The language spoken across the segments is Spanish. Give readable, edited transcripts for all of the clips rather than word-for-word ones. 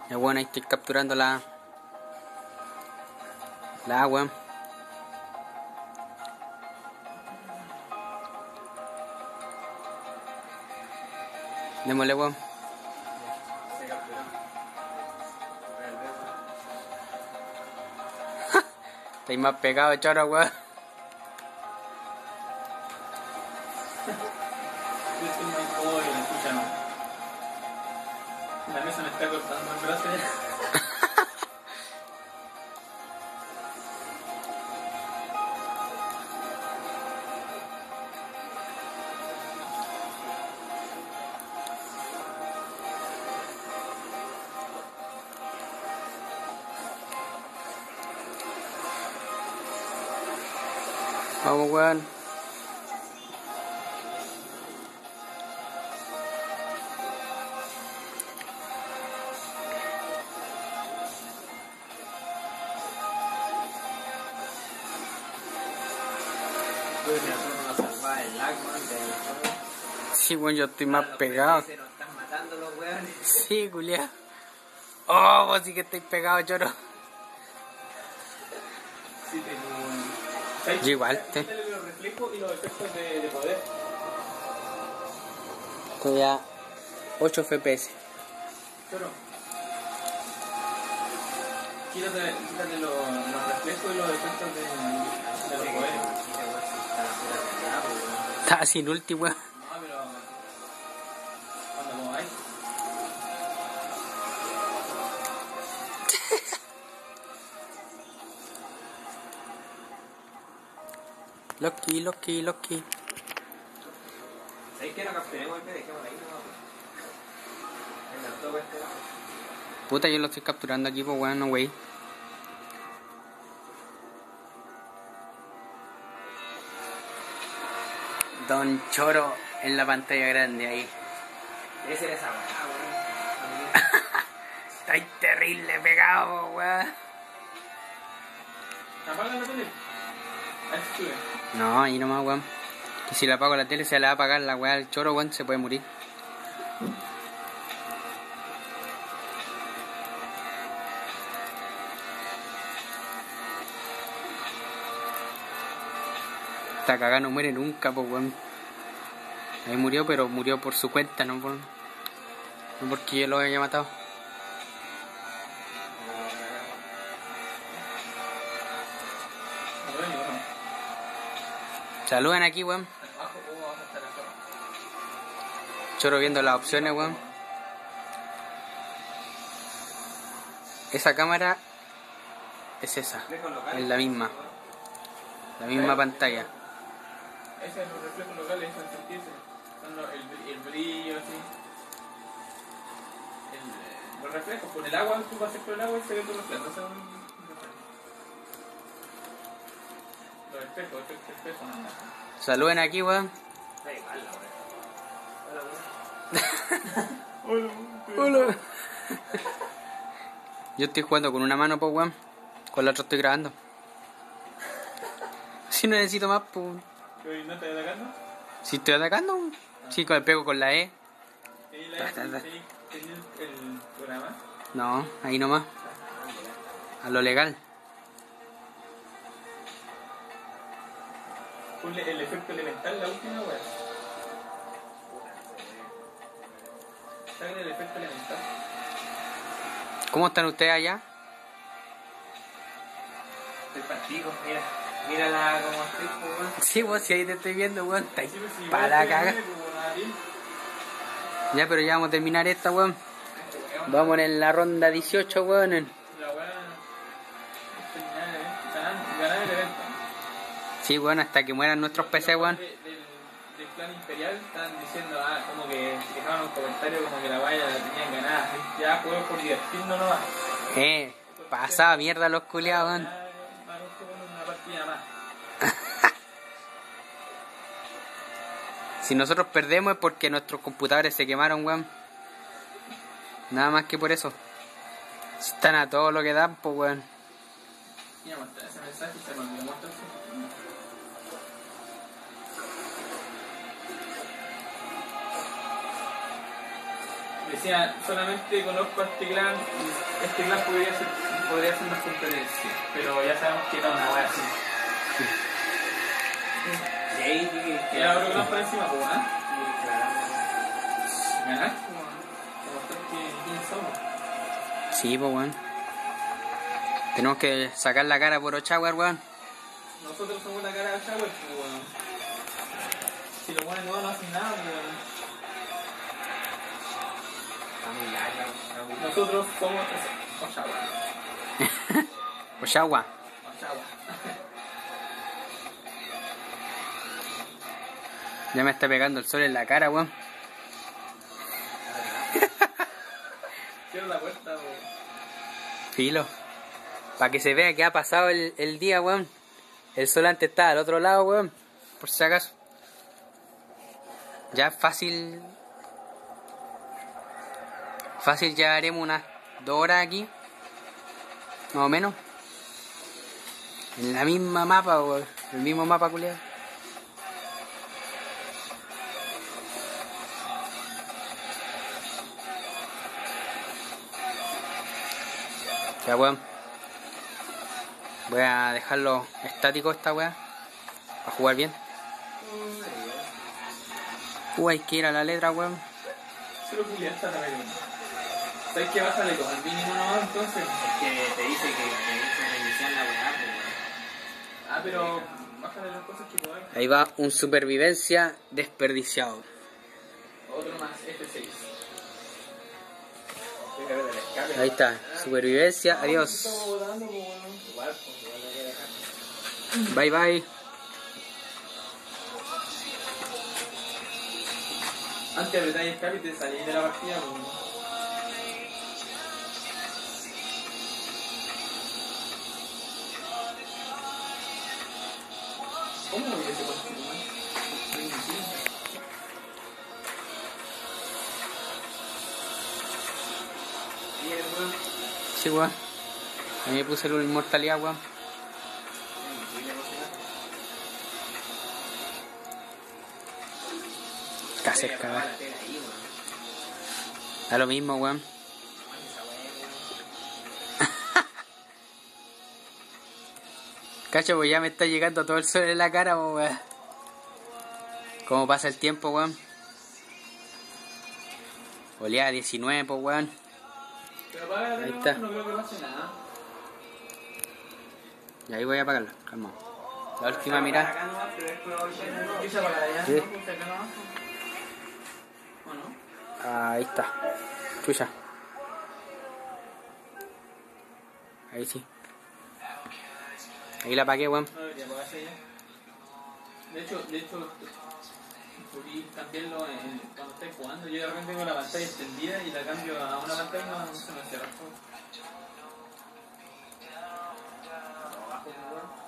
Ya bueno, ahí estoy capturando la agua. Démosle, weón. Estáis más pegado, choro, weón. Yo estoy muy incómodo y la escucha no. La mesa me está cortando el brazo ya. Vamos, weón. Sí, weón, yo estoy más pegado. Se nos están matando los weones. Sí, culiao. Oh, vos sí que estáis pegado, choro. Sí, tengo... Yo igual, Quítale los reflejos y los efectos de poder. Estoy a 8 FPS. Choro. Quítate los reflejos y los efectos de los poderes. Estaba sin ulti, weón. No, pero... Cuando mováis. Loki. ¿Sabéis que no capturemos el que dejemos ahí? No, me encantó con este lado. Puta, yo lo estoy capturando aquí, pues weón, no wey. Don Choro en la pantalla grande ahí. Debe ser esa weá, weón. Estáis terrible pegado, weón. Apaga la tele. Ahí se sube. No, ahí nomás, weón. Que si le apago la tele se la va a apagar la weá del Choro, weón, se puede morir. Esta cagada no muere nunca, pues weón. Ahí murió, pero murió por su cuenta, no porque yo lo haya matado. No veo ni uno. Saluden aquí, weón. Abajo, abajo está la zona. Choro viendo las opciones, weón. Esa cámara es esa, es la misma pantalla. Ese es los reflejos locales, eso es sentirse. Son el brillo, así. Los reflejos, con el agua, tú pasas por el agua y se ve tu reflejo. Eso es un reflejo. Los espejos, espejos, nada más. Saluden aquí, weón. Da igual la weá. Hola. Yo estoy jugando con una mano, pues, weón. Con la otra estoy grabando. Si no necesito más, pues. ¿No estás atacando? Si estoy atacando, sí, pego con la E. ¿Tenías la ¿Tenías el programa? No, ahí nomás. A lo legal. Ponle el efecto elemental, la última weá. Está en el efecto elemental. ¿Cómo están ustedes allá? Estoy partido, mira. Mírala como estoy, pues, weón. Sí, vos, si ahí te estoy viendo, weón. Está ahí Sí, pues, si para igual la estoy caga. libre, como Ariel. Ya, pero ya vamos a terminar esta, weón. Vamos en la ronda 18, weón. La weá. Ganar el evento. Sí, weón, hasta que mueran nuestros PC, weón. Del clan imperial estaban diciendo, como que dejaban un comentario como que la valla la tenían ganada. ¿Sí? Ya juego por divertirnos nomás. Pasaba mierda los culiados, weón. Vamos con una partida más. Si nosotros perdemos es porque nuestros computadores se quemaron, weón. Nada más que por eso. Están a todo lo que dan, pues, weón. Mira, mostrar ese mensaje y se me olvidó mostrarse. Decía, solamente conozco a este clan y este clan podría ser más competencia, pero ya sabemos que era una wea así. Y ahí Y ahora otro clan por encima, pues, ¿ah? Sí, claro. ¿Ganar? Demostrar quién somos. Sí, pues weón. Tenemos que sacar la cara por Ochagua, weón. Nosotros somos la cara de Shower, pues, weón. Si los buenos no hacen nada, pues, weón. Está muy larga, está muy larga. Nosotros somos Oshawa. Ochagua. Oshawa. Ya me está pegando el sol en la cara, weón. Cierra la puerta, weón. Filo. Para que se vea que ha pasado el día, weón. El sol antes estaba al otro lado, weón. Por si acaso. Ya fácil. Fácil ya haremos unas 2 horas aquí. Más o menos. En la misma mapa, weón. El mismo mapa, culiado. Ya, weón. Voy a dejarlo estático esta weá. Para jugar bien. Hay que ir a la letra, weón. Solo culiaste a la regla. ¿Sabes qué? Bájale con el mínimo nomás, entonces. Es que te dice que reiniciar la weá, pues, weón. Ah, pero bájale las cosas que podamos. Ahí va un supervivencia desperdiciado. Otro más, F6. Fíjate del escape. Ahí está. Supervivencia. Adiós. Estamos votando, pues, weón. Igual, pues, igual lo voy a dejar. Bye bye. Antes apretáis escape y te salís de la partida, pues. ¿Cómo lo hubiese conseguido? Bien, weón. Sí, weón. A mí me puse la inmortalidad, weón. Casi Voy a cagar. apagar la tele ahí, weón. Da lo mismo, weón. Esa weá, weón. Cacho, pues ya me está llegando todo el sol en la cara, pues, weón. ¿Cómo pasa el tiempo, weón? Oleada 19, pues, weón. Pero apaga la Ahí tele, está. no creo que pase nada. Y ahí voy a apagarla, calma. La última Acá mirada. nomás, pero después va a volver de nuevo. ¿Qué se apagará ya? Sí. ¿No? Pues acá nomás. ¿O no? Ahí está. Chucha. Ahí sí. Ahí la apagué, weón. No debería apagarse ya. De hecho, podí cambiarlo cuando estés jugando. Yo de repente tengo la pantalla extendida y la cambio a una pantalla y no se me cierra todo. Abajo, weón.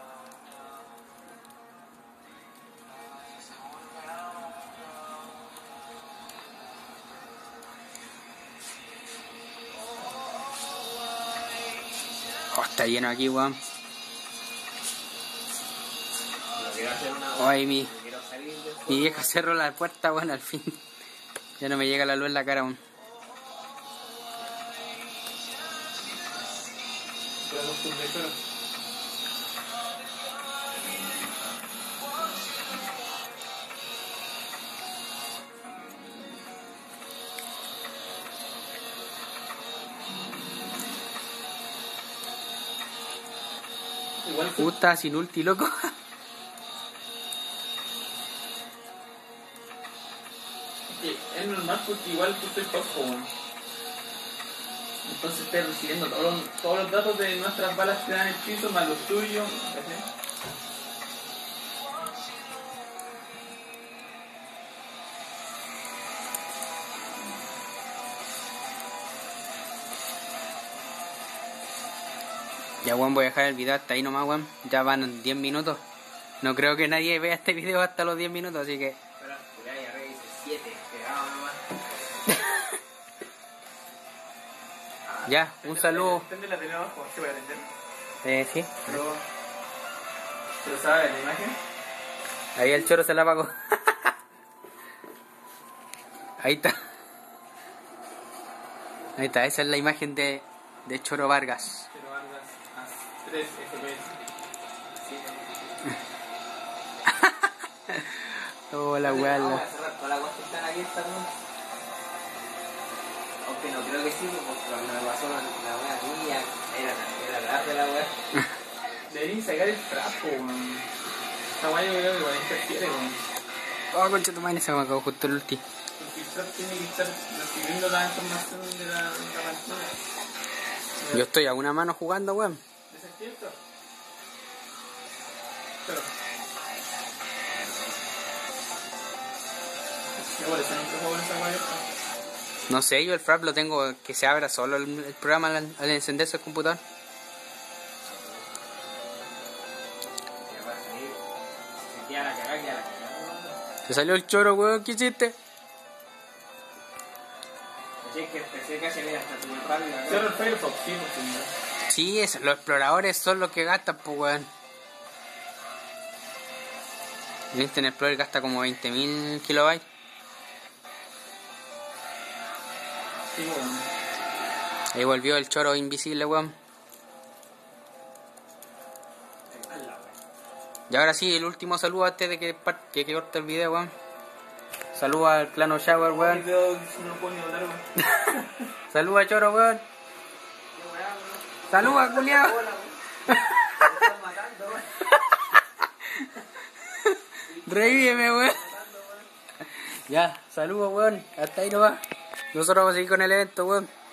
Oh, está lleno aquí, weón. Pero quiero hacer una. Ay, mi Quiero salir de Mi vieja cerró la puerta, weón, al fin. Ya no me llega la luz en la cara aún. Pero no estoy de acuerdo. Igual Puta, sin ulti, loco. que es normal porque igual tú estoy top, weón. Entonces estás recibiendo todos los datos de nuestras balas que dan en el piso más los tuyos. ¿Cachai? Ya, weón, voy a dejar el video hasta ahí nomás, weón. Ya van 10 minutos. No creo que nadie vea este video hasta los 10 minutos, así que... Espera, ya arriba dice 7, pegado nomás. Ya, un saludo. ¿Prende la tele abajo? ¿Se va a prender? Sí. ¿Pero sabe la imagen? Ahí el choro se la apagó. Ahí está. Ahí está, esa es la imagen de Choro Vargas. Pero Vargas a 3 FPS. Sí, Oh, la weá. Vamos a cerrar todas las cosas que están abiertas, ¿no? Aunque no creo que sí, porque cuando me pasó la wea mía, era tarde la wea. deberían sacar el trapo, weón. Esta weá yo creo que igual interfiere, weón. Oh, concha tu madre, se me acabó justo el ulti. Porque el trap tiene que estar recibiendo la información de la pantalla. Yo estoy a una mano jugando, weón. ¿Desactiva el trap? Pero. Igual, ese nunca juego en esa weá abierta. No sé, yo el frap lo tengo que se abra solo el programa al encenderse el computador. Ya va a salir. Se queda la cagada, queda la cagada. Se salió el choro, weón, ¿qué hiciste? Así es que empecé casi a ver hasta tu rápido. Cierra el Firefox, sí, porque no. Sí, los exploradores son los que gastan, pues, weón. El Internet Explorer gasta como 20.000 kilobytes. Sí, weón. Ahí volvió el choro invisible, weón. Y ahora sí, el último saludo antes de que corte el video, weón. Saludos al Clano Shower, El weón. video no puedo ni hablar, weón. Saludos a Choro, weón. Saludos a culiao. Revíveme, weón. Ya, saludos, weón. Hasta ahí nomás. Nosotros vamos a seguir con el evento, weón.